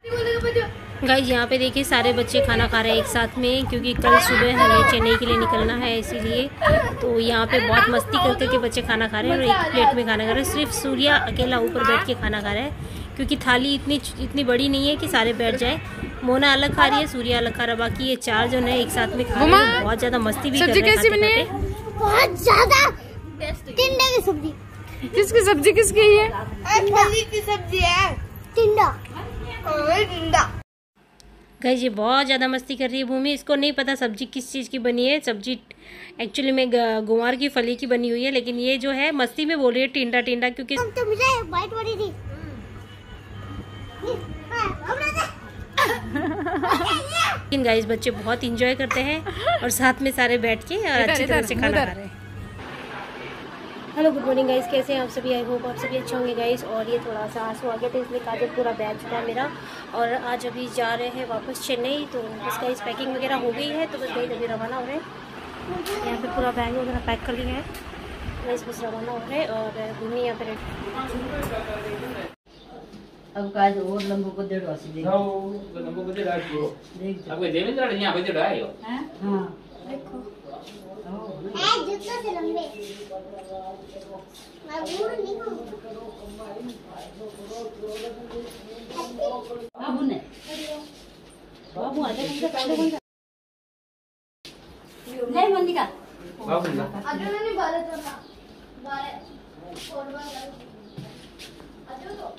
Guys यहाँ पे देखिए सारे बच्चे खाना खा रहे हैं एक साथ में, क्योंकि कल सुबह हमें चेन्नई के लिए निकलना है इसीलिए। तो यहाँ पे बहुत मस्ती कर करके बच्चे खाना खा रहे हैं और एक प्लेट में खाना खा रहे हैं। सिर्फ सूर्या अकेला ऊपर बैठ के खाना खा रहा है, क्योंकि थाली इतनी बड़ी नहीं है कि सारे बैठ जाए। मोना अलग खा रही है, सूर्या अलग खा रहा है, बाकी ये चार जो है एक साथ में खा रहे हैं। बहुत ज्यादा मस्ती भी कर रहे हैं, बहुत ज्यादा। टिंडा की सब्जी। किसकी सब्जी किसकी है? फली की सब्जी है। टिंडा। गाइस ये बहुत ज़्यादा मस्ती कर रही है भूमि। इसको नहीं पता सब्जी किस चीज़ की बनी है। सब्जी एक्चुअली में गुआर की फली की बनी हुई है, लेकिन ये जो है मस्ती में बोल रही है टिंडा टिंडा, क्योंकि तो मुझे वाइट वाली थी। लेकिन गाइस बच्चे बहुत इंजॉय करते हैं और साथ में सारे बैठ के और अच्छी तरह से खाना खा रहे हैं। हेलो गुड मॉर्निंग गाइस, कैसे हैं आप सभी? आई होप आप सभी अच्छे होंगे गाइस। और ये थोड़ा सा आंसू आ गया था, इसलिए काजल पूरा बैग चुका मेरा। और आज अभी जा रहे हैं वापस चेन्नई, तो बस गाइस पैकिंग वगैरह हो गई है, तो बस गाइस अभी रवाना हो रहे हैं। यहाँ पे पूरा बैग वगैरह पैक कर लिया है, बस रवाना हो रहे हैं। और भूमि यहाँ पे अब काज और लंबो को देड़ो से देख लंबो को देड़ा को देख अब देवेंद्र यहां पे देड़ा है हां देखो ए जितना से लंबे मैं भूल नहीं हूं। बाबू ने बाबू आ जा नहीं मंदिका बाबू ना अजो ने बारे तो ना बारे और बारे अजो तो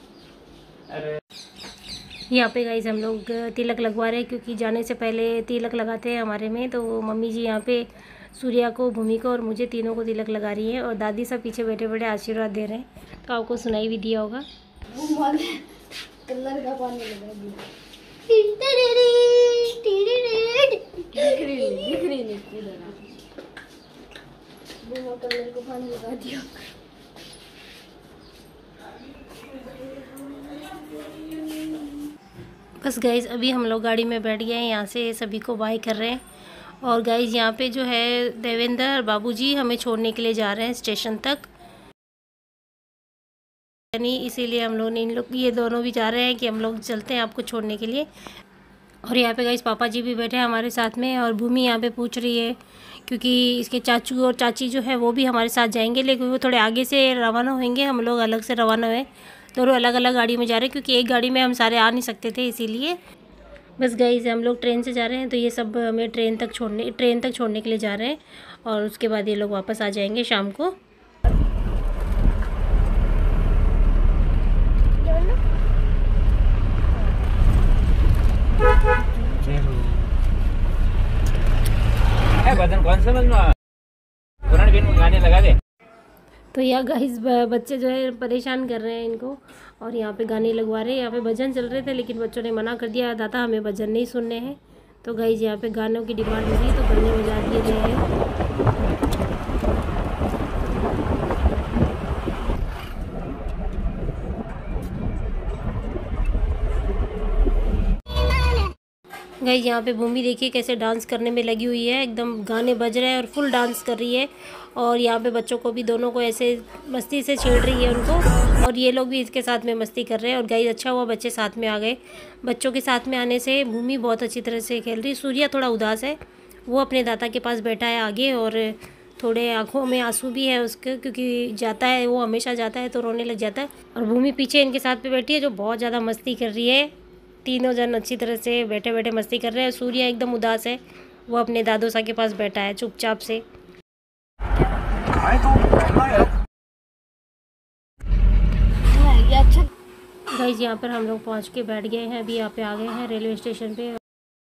यहाँ पे गाइस हम लोग तिलक लगवा रहे हैं, क्योंकि जाने से पहले तिलक लगाते हैं हमारे में। तो मम्मी जी यहाँ पे सूर्या को, भूमि को और मुझे तीनों को तिलक लगा रही हैं, और दादी सब पीछे बैठे बैठे आशीर्वाद दे रहे हैं। तो आपको सुनाई भी दिया होगा। कलर का पानी लगा दिया। कलर को पानी लगा दिया। बस गाइज अभी हम लोग गाड़ी में बैठ गए हैं, यहाँ से सभी को बाय कर रहे हैं। और गाइज यहाँ पे जो है देवेंद्र बाबूजी हमें छोड़ने के लिए जा रहे हैं स्टेशन तक, यानी इसीलिए हम लोग ये दोनों भी जा रहे हैं कि हम लोग चलते हैं आपको छोड़ने के लिए। और यहाँ पे गाइज पापा जी भी बैठे हैं हमारे साथ में, और भूमि यहाँ पे पूछ रही है, क्योंकि इसके चाचू और चाची जो है वो भी हमारे साथ जाएंगे, लेकिन वो थोड़े आगे से रवाना होंगे, हम लोग अलग से रवाना हुए। दोनों अलग अलग गाड़ी में जा रहे हैं, क्योंकि एक गाड़ी में हम सारे आ नहीं सकते थे, इसीलिए। बस गाइस हम लोग ट्रेन से जा रहे हैं, तो ये सब हमें ट्रेन तक छोड़ने के लिए जा रहे हैं, और उसके बाद ये लोग वापस आ जाएंगे शाम को। भजन कौन समझ में पुराने फिल्म गाने लगा दे। तो यहाँ गाइस बच्चे जो है परेशान कर रहे हैं इनको, और यहाँ पे गाने लगवा रहे हैं। यहाँ पे भजन चल रहे थे, लेकिन बच्चों ने मना कर दिया, दादा हमें भजन नहीं सुनने हैं। तो गाइस यहाँ पे गानों की डिमांड होगी, तो गाने बजा दिए गए हैं। गाइस यहाँ पे भूमि देखिए कैसे डांस करने में लगी हुई है, एकदम गाने बज रहे हैं और फुल डांस कर रही है। और यहाँ पे बच्चों को भी, दोनों को ऐसे मस्ती से छेड़ रही है उनको, और ये लोग भी इसके साथ में मस्ती कर रहे हैं। और गाइस अच्छा हुआ बच्चे साथ में आ गए। बच्चों के साथ में आने से भूमि बहुत अच्छी तरह से खेल रही है। सूर्या थोड़ा उदास है, वो अपने दादा के पास बैठा है आगे, और थोड़े आँखों में आंसू भी है उसके, क्योंकि जाता है, वो हमेशा जाता है तो रोने लग जाता है। और भूमि पीछे इनके साथ पे बैठी है, जो बहुत ज़्यादा मस्ती कर रही है। तीनों जन अच्छी तरह से बैठे बैठे मस्ती कर रहे हैं। सूर्या एकदम उदास है, वो अपने दादू सा के पास बैठा है चुपचाप से। गाइस यहाँ पर हम लोग पहुँच के बैठ गए हैं, अभी यहाँ पे आ गए हैं रेलवे स्टेशन पे।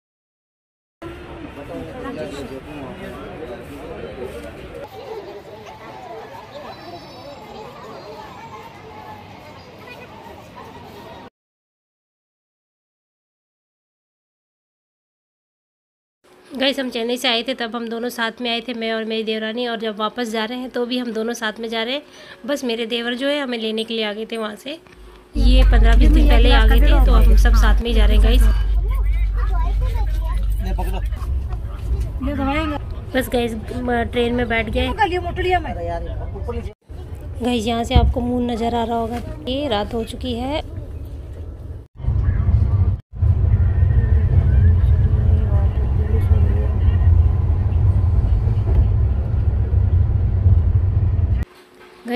गाइस हम चेन्नई से आए थे, तब हम दोनों साथ में आए थे, मैं और मेरी देवरानी। और जब वापस जा रहे हैं तो भी हम दोनों साथ में जा रहे हैं। बस मेरे देवर जो है हमें लेने के लिए आ गए थे वहाँ से, ये 15-20 दिन पहले आ गए थे, तो हम सब साथ में ही जा रहे हैं गाइस। बस गाइस ट्रेन में बैठ गए गाइस। यहाँ से आपको मून नज़र आ रहा होगा, ये रात हो चुकी है।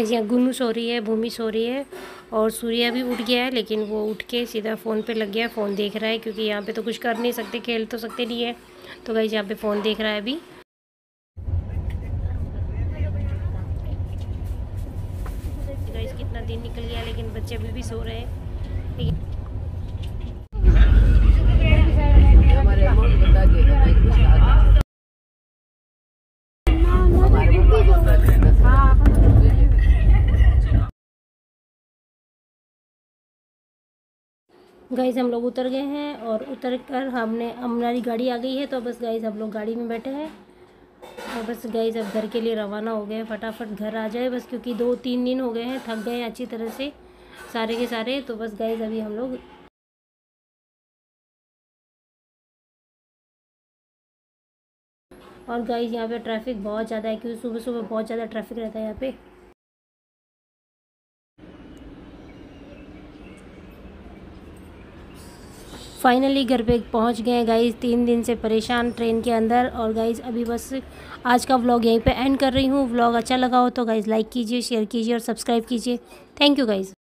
गाइस यहाँ गुन्नू सो रही है, भूमि सो रही है और सूर्या भी उठ गया है, लेकिन वो उठ के सीधा फ़ोन पे लग गया है, फ़ोन देख रहा है क्योंकि यहाँ पे तो कुछ कर नहीं सकते, खेल तो सकते नहीं है। तो गाइस यहाँ पे फ़ोन देख रहा है अभी। गाइस कितना दिन निकल गया लेकिन बच्चे अभी भी सो रहे हैं। गाइस हम लोग उतर गए हैं और उतर कर हमारी गाड़ी आ गई है। तो बस गाइस हम लोग गाड़ी में बैठे हैं और बस गाइस अब घर के लिए रवाना हो गए। फटाफट घर आ जाए बस, क्योंकि 2-3 दिन हो गए हैं, थक गए हैं अच्छी तरह से सारे के सारे। तो बस गाइस अभी हम लोग और गाइस यहाँ पे ट्रैफिक बहुत ज़्यादा है क्योंकि सुबह सुबह बहुत ज़्यादा ट्रैफिक रहता है यहाँ पे। फाइनली घर पे पहुंच गए गाइस, 3 दिन से परेशान ट्रेन के अंदर। और गाइस अभी बस आज का व्लॉग यहीं पे एंड कर रही हूँ। व्लॉग अच्छा लगा हो तो गाइस लाइक कीजिए, शेयर कीजिए और सब्सक्राइब कीजिए। Thank you guys.